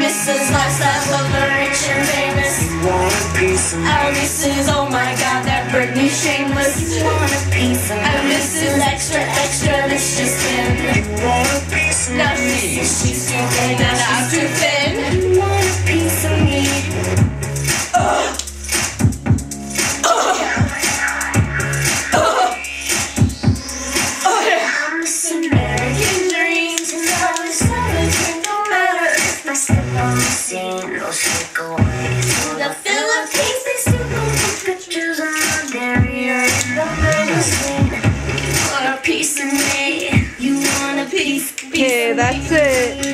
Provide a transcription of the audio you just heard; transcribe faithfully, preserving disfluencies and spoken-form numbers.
Missus Lifestyles of the rich and famous. You want a piece of me. Our Missus Oh my God, that Britney shameless. You want a piece of me. Our Missus Extra Extra, this just in. You want a piece of me. Now she, she's too thin and I'm too thin. You want a piece of me. Ugh. No stick away to The Philippines, they still don't take pictures of my diarrhea in the magazine. You want a piece of me. You want a piece. piece Okay, of that's me. it.